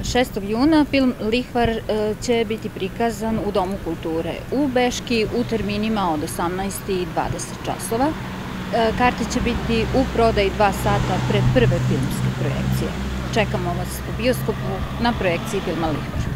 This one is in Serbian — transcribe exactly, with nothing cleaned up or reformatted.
šestog juna film Lihvar će biti prikazan u Domu kulture u Beški u terminima od osamnaest i dvadeset časova. Karte će biti u prodaji dva sata pre prve filmske projekcije. Čekamo vas u bioskopu na projekciji filma Lihvar.